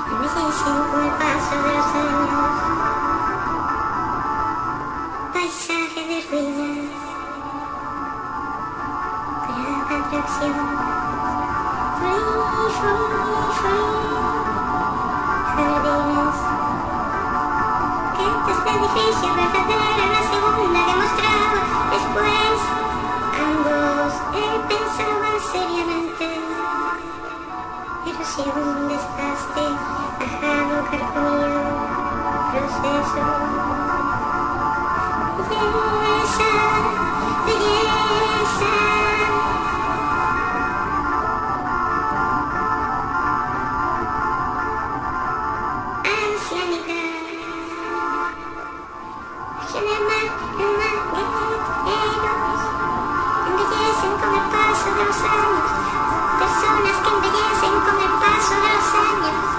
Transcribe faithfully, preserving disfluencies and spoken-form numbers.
envejecen con el paso de los años. Paisaje de ruinas, gran atracción. Free, free, free. Jardines, que este edificio verdadero, la segunda que mostraba después. Ambos eh, pensaban seriamente. Erosión, desgaste, ajado, carcomido, proceso. Belleza, belleza. Ancianidad. Genema, humanos, embellecen con el paso de los años. Personas que embellecen con el paso de los años.